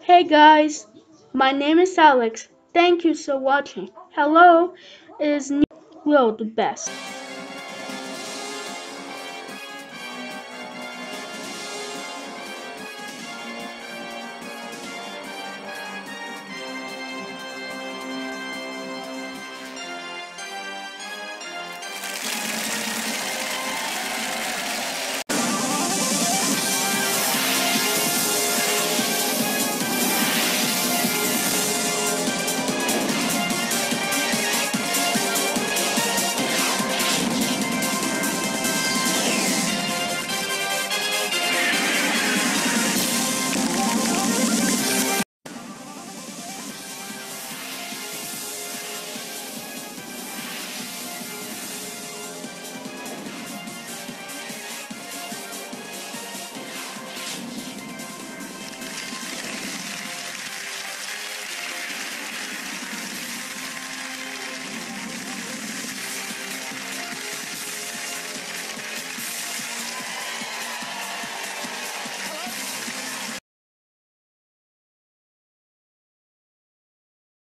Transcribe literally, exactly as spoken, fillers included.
Hey guys, my name is Alex. Thank you for watching. Hello is Will the best.